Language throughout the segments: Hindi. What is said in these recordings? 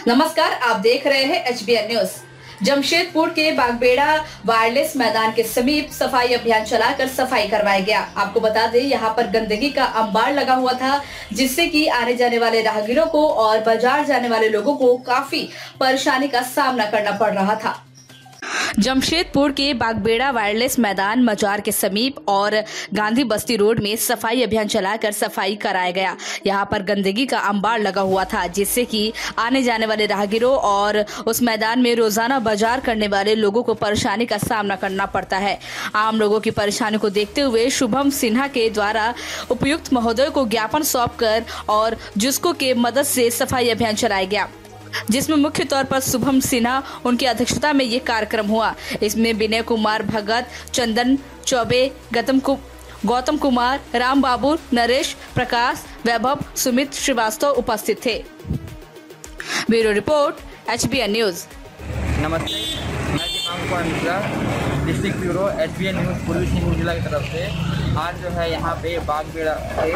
नमस्कार, आप देख रहे हैं HBN न्यूज। जमशेदपुर के बागबेड़ा वायरलेस मैदान के समीप सफाई अभियान चलाकर सफाई करवाया गया। आपको बता दें, यहां पर गंदगी का अंबार लगा हुआ था, जिससे कि आने जाने वाले राहगीरों को और बाजार जाने वाले लोगों को काफी परेशानी का सामना करना पड़ रहा था। जमशेदपुर के बागबेड़ा वायरलेस मैदान मजार के समीप और गांधी बस्ती रोड में सफाई अभियान चलाकर सफाई कराया गया। यहां पर गंदगी का अंबार लगा हुआ था, जिससे कि आने जाने वाले राहगीरों और उस मैदान में रोजाना बाजार करने वाले लोगों को परेशानी का सामना करना पड़ता है। आम लोगों की परेशानी को देखते हुए शुभम सिन्हा के द्वारा उपायुक्त महोदय को ज्ञापन सौंपकर और जुस्को के मदद से सफाई अभियान चलाया गया, जिसमें मुख्य तौर पर शुभम सिन्हा उनकी अध्यक्षता में ये कार्यक्रम हुआ। इसमें विनय कुमार भगत, चंदन चौबे, गौतम कुमार, राम बाबू, नरेश, प्रकाश, वैभव, सुमित श्रीवास्तव उपस्थित थे। Bureau report, HBN news. नमस्ते, मैं Dipankar Kumar Mishra, district bureau HBN news Purbi Singhbhum जिला की तरफ से आज जो है यहाँ पे बागबेड़ा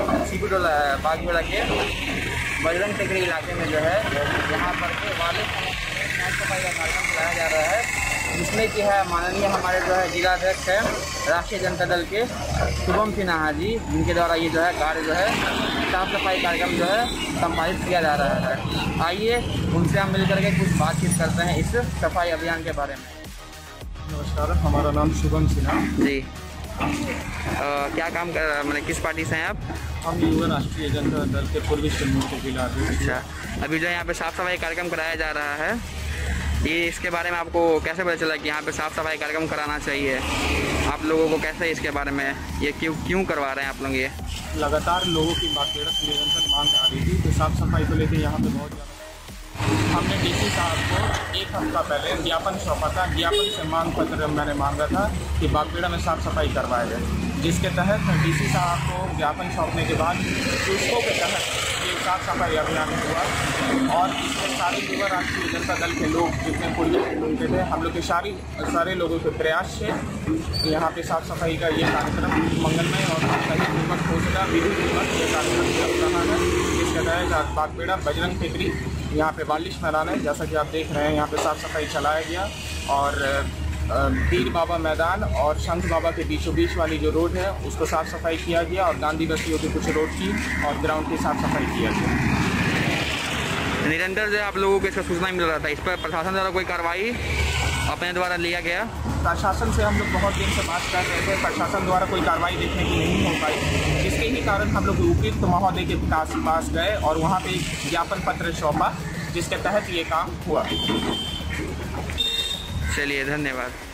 के बजरंग टेकरी इलाके में जो है यहाँ पर के वाले साफ सफाई का कार्यक्रम चलाया जा रहा है, जिसमें कि है माननीय हमारे जो है जिलाध्यक्ष हैं राष्ट्रीय जनता दल के शुभम सिन्हा जी, जिनके द्वारा ये जो है कार्य जो है साफ सफाई कार्यक्रम जो है संपादित किया जा रहा है। आइए उनसे हम मिल करके कुछ बातचीत करते हैं इस सफाई अभियान के बारे में। नमस्कार, हमारा नाम शुभम सिन्हा जी। क्या काम कर मतलब किस पार्टी से हैं आप? हम युवा राष्ट्रीय जनता दल के पूर्वी सिंहभूम के जिला। अच्छा, अभी जो यहाँ पे साफ सफाई कार्यक्रम कराया जा रहा है, ये इसके बारे में आपको कैसे पता चला कि यहाँ पे साफ सफाई कार्यक्रम कराना चाहिए? आप लोगों को कैसे इसके बारे में ये क्यों करवा रहे हैं आप लोग? ये लगातार लोगों की बागबेड़ा से निरंतर मांग आ रही थी, तो साफ सफाई को लेकर यहाँ पे बहुत ज़्यादा हमने DC साहब को एक हफ्ता पहले ज्ञापन सौंपा था। ज्ञापन से मांग पत्र मैंने मांगा था कि बागबेड़ा में साफ सफाई करवाया जाए, जिसके तहत DC साहब को ज्ञापन सौंपने के बाद उसको के तहत ये साफ सफाई अभियान हुआ और इसमें सारे युवा राष्ट्रीय जनता दल के लोग जितने पूर्वी सिंहभूम के थे, हम लोग के सारे लोगों के प्रयास से यहाँ पे साफ सफाई का ये कार्यक्रम मंगलमय और सही पूर्वक पहुँचना विधिपूर्वक ये कार्यक्रम चल रहा है। इसके तहत बागबेड़ा बजरंग टेकरी यहाँ पे वायरलेस मैदान है, जैसा कि आप देख रहे हैं, यहाँ पे साफ सफाई चलाया गया और पीर बाबा मैदान और संत बाबा के बीचों बीच वाली जो रोड है उसको साफ सफाई किया गया और गांधी बस्तियों की कुछ रोड की और ग्राउंड की साफ सफाई किया गया। निरंतर जो आप लोगों को इसका सूचना मिल रहा था, इस पर प्रशासन द्वारा कोई कार्रवाई अपने द्वारा लिया गया? प्रशासन से हम लोग बहुत दिन से बात कर रहे थे, प्रशासन द्वारा कोई कार्रवाई देखने की नहीं हो पाई, जिसके ही कारण हम लोग उपायुक्त महोदय के पास गए और वहाँ पे एक ज्ञापन पत्र सौंपा, जिसके तहत ये काम हुआ। चलिए, धन्यवाद।